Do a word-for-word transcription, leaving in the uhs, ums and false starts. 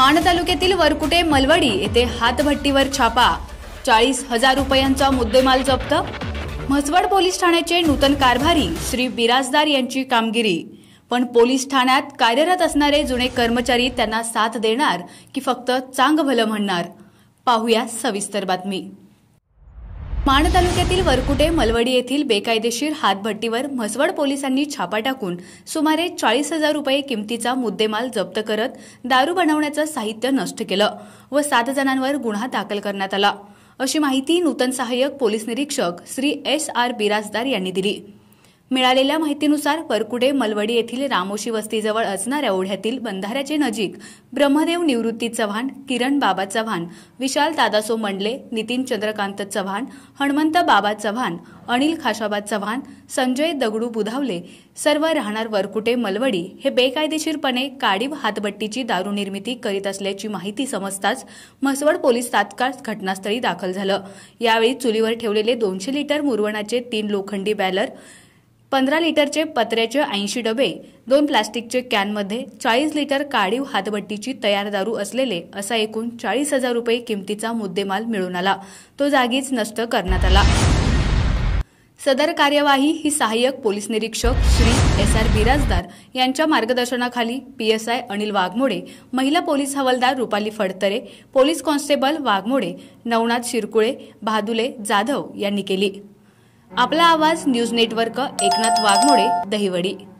माण तालुक्यातील वरकुटे मलवडी येथे हातभट्टीवर छापा, चाळीस हजार रुपयांचा मुद्देमाल जप्त। म्हसवड पोलीस ठाण्याचे नूतन कारभारी श्री बिराजदार यांची कामगिरी। पण पोलीस ठाण्यात कार्यरत असणारे जुने कर्मचारी त्यांना साथ देणार की फक्त चांग भलं म्हणणार, पाहूया सविस्तर बातमी। माण तालुक्यातील वरकुटे मलवडी येथील बेकायदेशीर हातभट्टीवर म्हसवड पोलिसांनी छापा टाकून सुमारे चाळीस हजार रुपये किमतीचा मुद्देमाल जप्त करत दारू बनवण्याचं साहित्य नष्ट केलं व सात जणांवर गुन्हा दाखल करण्यात आला, अशी माहिती नूतन सहाय्यक पोलीस निरीक्षक श्री एस आर बिराजदार यांनी दिली। मिळालेल्या माहितीनुसार वरकुटे मलवडी येथील रामोशी वस्तीजवळ असणाऱ्या ओढ्यातील बंधाऱ्याचे नजीक ब्रह्मदेव निवृत्ती चव्हाण, किरण बाबा चव्हाण, विशाल दादासो मंडले, नितीन चंद्रकांत चव्हाण, हनुमंत बाबा चव्हाण, अनिल खाशाबा चव्हाण, संजय दगडू बुधावले सर्व राहणार वरकुटे मलवडी हे बेकायदेशीरपणे काडीव हातभट्टीची दारू निर्मिती करीत असल्याची माहिती समजताच म्हसवड पोलीस तात्काळ घटनास्थळी दाखल झालं। यावेळी चुलीवर ठेवलेले दोनशे लिटर मुरवणाचे तीन लोखंडी बॅलर, पंधरा लिटरचे पत्र्याचे ऐंशी डबे, दोन प्लास्टिकचे कॅनमध्ये चाळीस लिटर काडीव हातभट्टीची तयार दारू असलेले असा एकूण चाळीस हजार रुपये किमतीचा मुद्देमाल मिळून आला। तो जागीच नष्ट करण्यात आला। सदर कार्यवाही ही सहाय्यक पोलीस निरीक्षक श्री एस आर बिराजदार यांच्या मार्गदर्शनाखाली P S I Anil Waghmode, महिला पोलीस हवालदार रुपाली फडतरे, पोलीस कॉन्स्टेबल वाघमोडे, नवनाथ शिरकुळे, भादुले जाधव यांनी केली। Aapla Awaaz news network, Eknath Waghmode, Dahiwadi.